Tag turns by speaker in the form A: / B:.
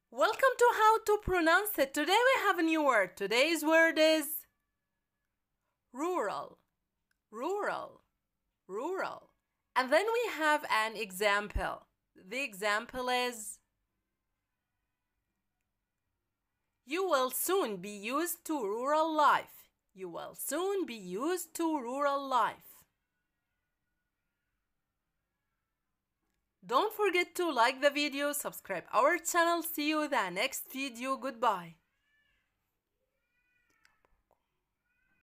A: Welcome to How to Pronounce It. Today we have a new word. Today's word is rural, rural, rural. And then we have an example. The example is you will soon be used to rural life. You will soon be used to rural life. Don't forget to like the video, subscribe our channel. See you in the next video. Goodbye.